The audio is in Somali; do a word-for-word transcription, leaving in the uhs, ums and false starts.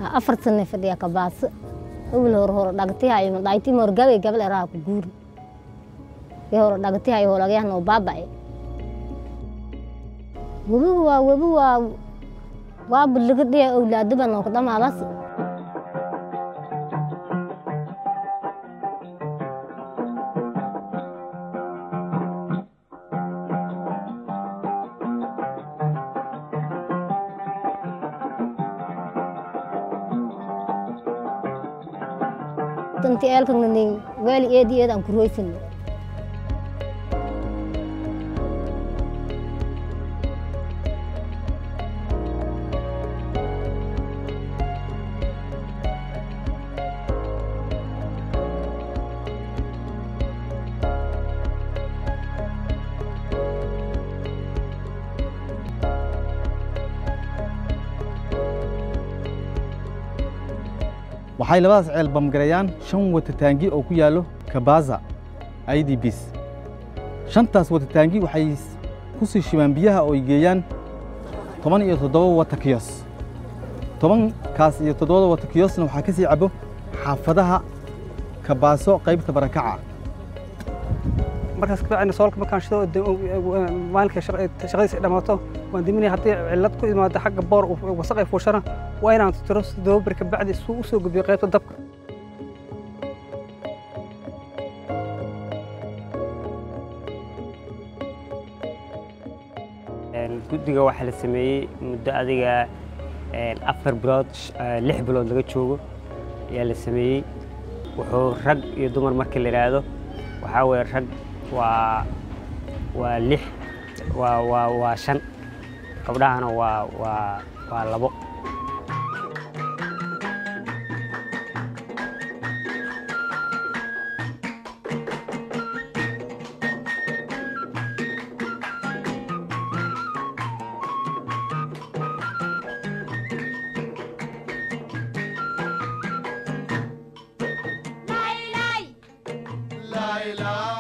أفرت سنة فديا كباس أول هور هور دعتي هاي من دعتي مرجعي قبل أراك جور يهور دعتي هاي هور لقيه إنه بابا وبوا وبوا واب اللي قد أولاد بنا قدام على بس أنت قال كنا والي إيه دي أنا كرويسن waxay labadaas ceel bamgareeyaan shan watataangi oo ku yaalo Kabaza I D Bs shantaas watataangi waxay ku sii shibaan biyaha oo ay geeyaan toban iyo toddoba watakiyos toban kaas iyo toddoba watakiyosna waxa ka sii cabo xaafadaha Kabaso qaybta barakaca markaas ka bacayna soolka markaan shido maalinka shaqadiisa dhamaato waan diminay haddii cilad ku imaado xagga boor wasaq ay fuushana waa inaan tiro sidoo barka bacdi suu soo gudbiyo qaybta dabka guddiga waxa la sameeyay muddo adiga afar bilood lix bilood laga joogo ayaa la sameeyay wuxuu rag iyo dumar markii la yiraahdo waxa weey rag waa waa lix waa waa waa shan gabdhahana waa waa waa labo